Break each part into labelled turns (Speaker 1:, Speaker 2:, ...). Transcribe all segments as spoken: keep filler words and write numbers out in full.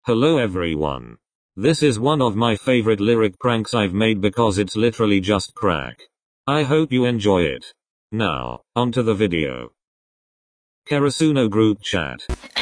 Speaker 1: Hello everyone. This is one of my favorite lyric pranks I've made because it's literally just crack. I hope you enjoy it. Now, onto the video. Karasuno group chat.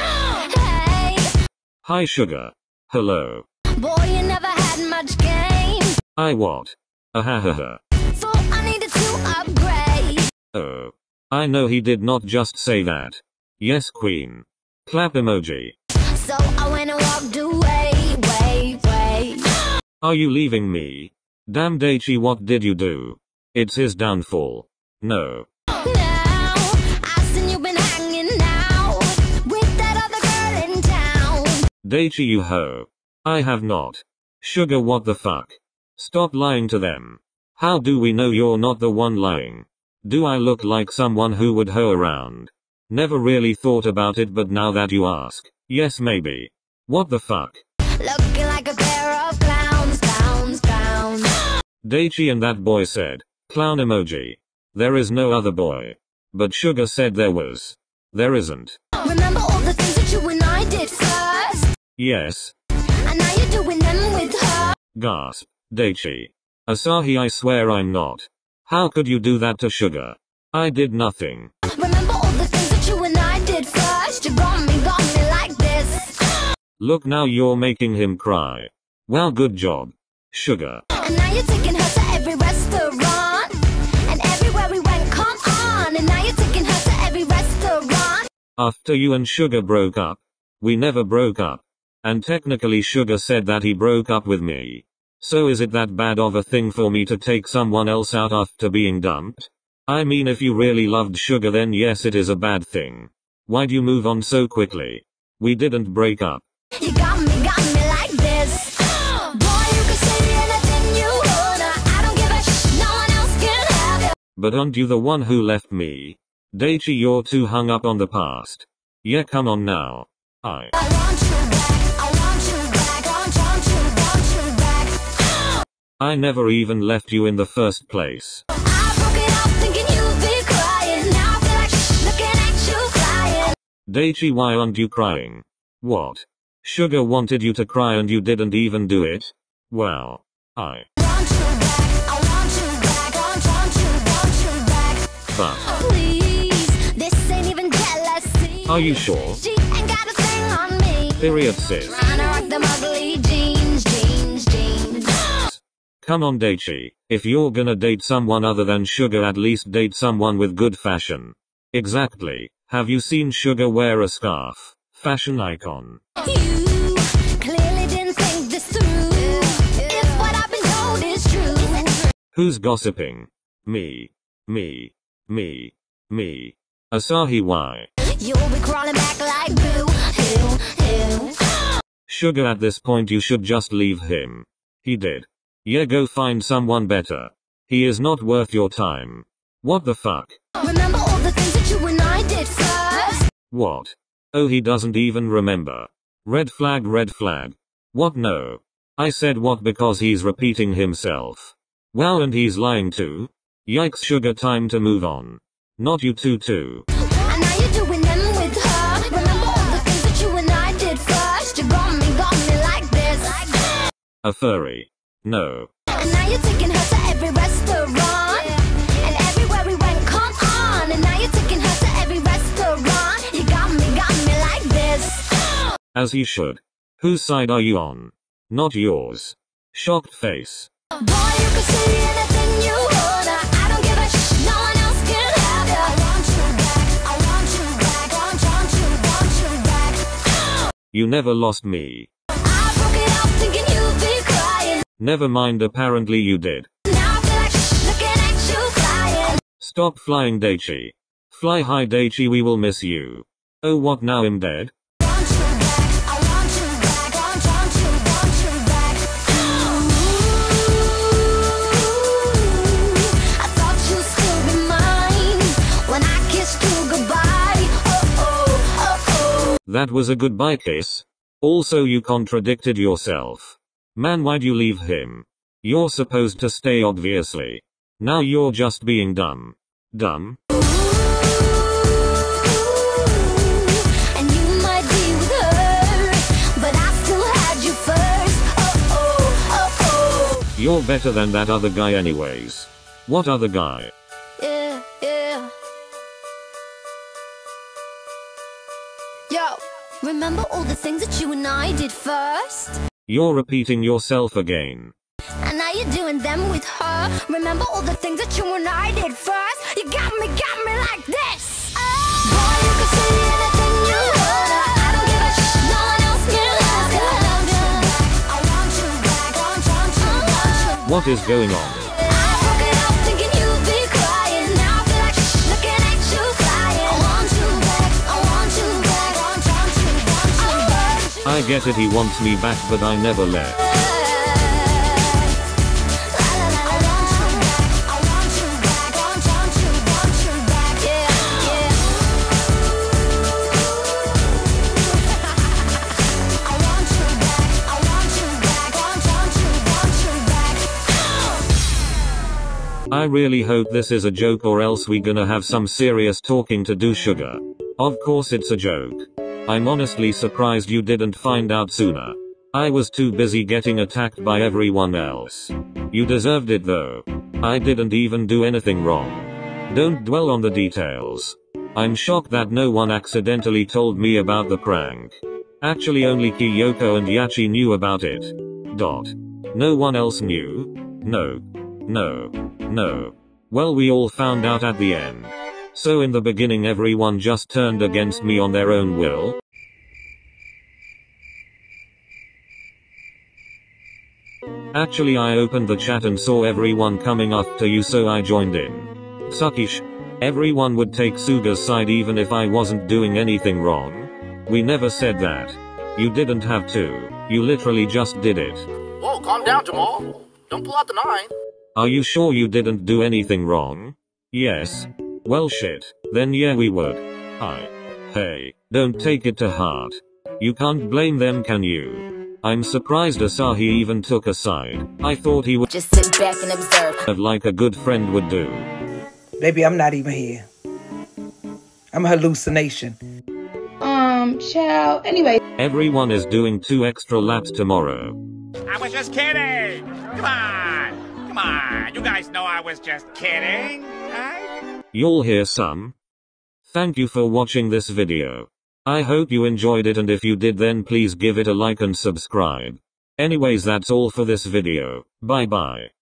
Speaker 2: Hey.
Speaker 1: Hi sugar. Hello.
Speaker 2: Boy, you never had much game.
Speaker 1: I what? Ahahaha.
Speaker 2: So I needed to upgrade.
Speaker 1: Oh. I know he did not just say that. Yes queen. Clap emoji.
Speaker 2: So I went and walked away, way, way.
Speaker 1: Are you leaving me? Damn Daichi, what did you do? It's his downfall. No.
Speaker 2: Now, I seen you been hanging out with that other girl in town.
Speaker 1: Daichi you hoe. I have not. Sugar what the fuck? Stop lying to them. How do we know you're not the one lying? Do I look like someone who would hoe around? Never really thought about it, but now that you ask, yes maybe. What the fuck?
Speaker 2: Looking like a pair of clowns, clowns, clowns.
Speaker 1: Daichi and that boy said, clown emoji. There is no other boy. But Sugar said there was. There isn't.
Speaker 2: Remember all the things that you and I did first?
Speaker 1: Yes.
Speaker 2: And now you're doing them with her.
Speaker 1: Gasp. Daichi. Asahi, I swear I'm not. How could you do that to Sugar? I did nothing.
Speaker 2: Remember all the things that you and I did first? You got me, got me like this.
Speaker 1: Look, now you're making him cry. Well, good job. Sugar.
Speaker 2: And now you're taking her to every restaurant. And everywhere we went, come on. And now you're taking her to every restaurant.
Speaker 1: After you and Sugar broke up. We never broke up. And technically Sugar said that he broke up with me. So is it that bad of a thing for me to take someone else out after being dumped? I mean, if you really loved Sugar, then yes, it is a bad thing. Why'd you move on so quickly? We didn't break up.
Speaker 2: You got me, got me like this. Boy, you can say anything you wanna. I don't give a sh. No one else can have it.
Speaker 1: But aren't you the one who left me? Daichi, you're too hung up on the past. Yeah, come on now. I.
Speaker 2: I want you back. I want you back. Want, want you, want you back.
Speaker 1: I never even left you in the first place.
Speaker 2: I broke it off thinking you'd be crying. Now I feel like sh- looking at you crying.
Speaker 1: Daichi, why aren't you crying? What? Sugar wanted you to cry and you didn't even do it? Well, I
Speaker 2: Want you back. I want you back. Want, want you, want you back.
Speaker 1: But
Speaker 2: Please, this ain't even jealousy.
Speaker 1: are you sure?
Speaker 2: She ain't got a thing on me.
Speaker 1: Period sis.
Speaker 2: Trying to rock them ugly jeans, jeans, jeans.
Speaker 1: Come on Daichi, if you're gonna date someone other than Sugar, at least date someone with good fashion. Exactly. Have you seen Sugar wear a scarf? Fashion icon.
Speaker 2: You clearly didn't think this through. If what I've been told is true.
Speaker 1: Who's gossiping? Me. Me. Me. Me. Asahi, why?
Speaker 2: You'll be crawling back like boo, ew, ew.
Speaker 1: Sugar, at this point you should just leave him. He did. Yeah, go find someone better. He is not worth your time. What the fuck?
Speaker 2: Remember all the things that you and I did first?
Speaker 1: What? Oh, he doesn't even remember. Red flag, red flag. What? No. I said what because he's repeating himself. Well, and he's lying too. Yikes, Sugar, time to move on. Not you too too.
Speaker 2: And now you're doing them with her. Remember all the things that you and I did first? You got me, got me like this.
Speaker 1: A furry. No.
Speaker 2: And now you're taking her to every restaurant. And everywhere we went, come on. And now you're taking her to every restaurant. You got me, got me like this.
Speaker 1: As he should. Whose side are you on? Not yours. Shocked face.
Speaker 2: Boy, you can say anything you wanna. I don't give a sh. No one else can have it. I want you back. I want you back. Want, want you, want you back.
Speaker 1: You never lost me.
Speaker 2: I broke it off thinking you'd be crying.
Speaker 1: Never mind, apparently you did.
Speaker 2: Now I feel like sh- looking at you flying.
Speaker 1: Stop flying Daichi. Fly high Daichi, we will miss you. Oh, what now, I'm dead?
Speaker 2: Want you back. I want you back. Want, want you, want you back. Ooh, I thought you'd still be mine when I kissed you goodbye. Oh oh, oh oh.
Speaker 1: That was a goodbye kiss. Also, you contradicted yourself. Man, why'd you leave him? You're supposed to stay, obviously. Now you're just being dumb. Dumb?
Speaker 2: And you might be with her, but I still have
Speaker 1: You're better than that other guy anyways. What other guy?
Speaker 2: Yeah, yeah. Yo, remember all the things that you and I did first?
Speaker 1: You're repeating yourself again.
Speaker 2: And now you're doing them with her. Remember all the things that you and I did first? You got me, got me like this. Oh. Boy, you can say anything you wanna. I don't give a sh. No one else can have you. I want you back. I want you, want you, want you.
Speaker 1: What is going on?
Speaker 2: I broke it up thinking you'd be crying. Now I feel like sh. Looking at you flying. I want you back. I want you back. I want you, want you, want you.
Speaker 1: I get it, he wants me back, but I never left. I really hope this is a joke, or else we gonna have some serious talking to do, Sugar. Of course it's a joke. I'm honestly surprised you didn't find out sooner. I was too busy getting attacked by everyone else. You deserved it though. I didn't even do anything wrong. Don't dwell on the details. I'm shocked that no one accidentally told me about the prank. Actually only Kyoko and Yachi knew about it. Dot. No one else knew? No. No. No. Well, we all found out at the end. So in the beginning everyone just turned against me on their own will? Actually I opened the chat and saw everyone coming after you, so I joined in. Suckish. Everyone would take Suga's side even if I wasn't doing anything wrong. We never said that. You didn't have to. You literally just did it.
Speaker 3: Whoa, calm down, Jamal. Don't pull out the nine.
Speaker 1: Are you sure you didn't do anything wrong? Yes. Well shit. Then yeah, we would. I. Hey, don't take it to heart. You can't blame them, can you? I'm surprised Asahi even took a side. I thought he would
Speaker 2: just sit back and observe,
Speaker 1: like a good friend would do.
Speaker 4: Baby, I'm not even here. I'm a hallucination.
Speaker 5: Um, child. Anyway.
Speaker 1: Everyone is doing two extra laps tomorrow.
Speaker 6: I was just kidding. Come on. Come on. You guys know I was just kidding, right?
Speaker 1: You'll hear some. Thank you for watching this video. I hope you enjoyed it, and if you did then please give it a like and subscribe. Anyways, that's all for this video. Bye bye.